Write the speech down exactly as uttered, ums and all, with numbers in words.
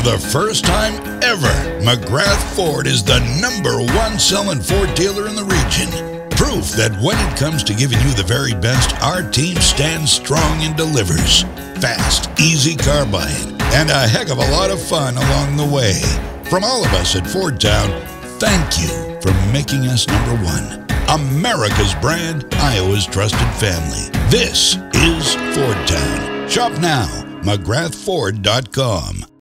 the first time ever, McGrath Ford is the number one selling Ford dealer in the region. Proof that when it comes to giving you the very best, our team stands strong and delivers. Fast, easy car buying, and a heck of a lot of fun along the way. From all of us at Fordtown, thank you for making us number one. America's brand, Iowa's trusted family. This is Fordtown. Shop now, McGrath Ford dot com.